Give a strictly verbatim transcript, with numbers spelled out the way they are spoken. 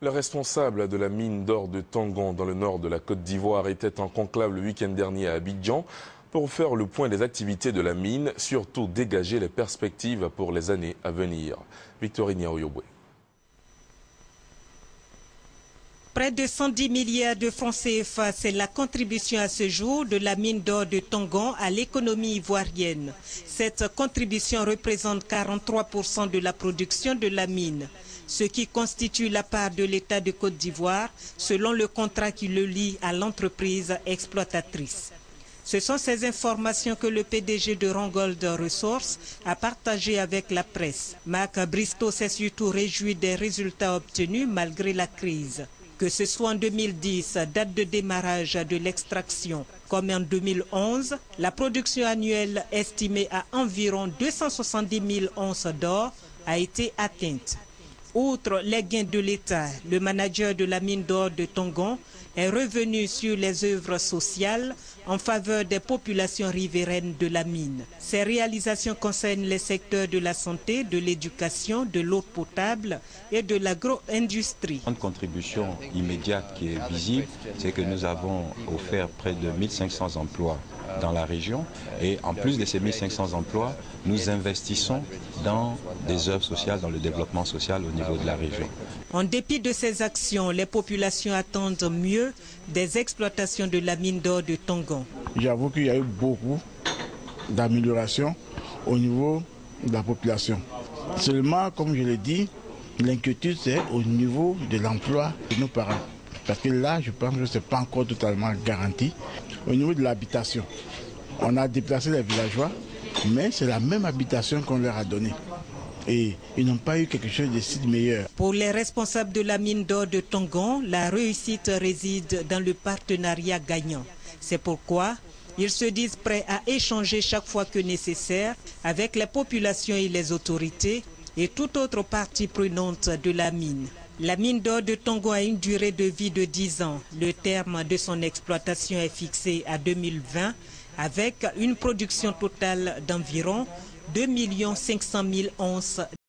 Le responsable de la mine d'or de Tangan dans le nord de la Côte d'Ivoire était en conclave le week-end dernier à Abidjan pour faire le point des activités de la mine, surtout dégager les perspectives pour les années à venir. Victorine Yaoyobwe. Près de cent dix milliards de francs C F A, c'est la contribution à ce jour de la mine d'or de Tangan à l'économie ivoirienne. Cette contribution représente quarante-trois pour cent de la production de la mine, ce qui constitue la part de l'État de Côte d'Ivoire selon le contrat qui le lie à l'entreprise exploitatrice. Ce sont ces informations que le P D G de Rangold Resources a partagées avec la presse. Marc Bristow s'est surtout réjoui des résultats obtenus malgré la crise. Que ce soit en deux mille dix, date de démarrage de l'extraction, comme en deux mille onze, la production annuelle estimée à environ deux cent soixante-dix mille onces d'or a été atteinte. Outre les gains de l'État, le manager de la mine d'or de Tangan est revenu sur les œuvres sociales en faveur des populations riveraines de la mine. Ces réalisations concernent les secteurs de la santé, de l'éducation, de l'eau potable et de l'agro-industrie. Une contribution immédiate qui est visible, c'est que nous avons offert près de mille cinq cents emplois dans la région et en plus de ces mille cinq cents emplois, nous investissons dans des œuvres sociales, dans le développement social au niveau de la région. En dépit de ces actions, les populations attendent mieux des exploitations de la mine d'or de Tangan. J'avoue qu'il y a eu beaucoup d'améliorations au niveau de la population. Seulement, comme je l'ai dit, l'inquiétude c'est au niveau de l'emploi de nos parents. Parce que là, je pense que ce n'est pas encore totalement garanti. Au niveau de l'habitation, on a déplacé les villageois, mais c'est la même habitation qu'on leur a donnée. Et ils n'ont pas eu quelque chose de si meilleur. Pour les responsables de la mine d'or de Tangan, la réussite réside dans le partenariat gagnant. C'est pourquoi ils se disent prêts à échanger chaque fois que nécessaire avec les populations et les autorités et toute autre partie prenante de la mine. La mine d'or de Tangan a une durée de vie de dix ans. Le terme de son exploitation est fixé à deux mille vingt avec une production totale d'environ deux millions cinq cent mille onces.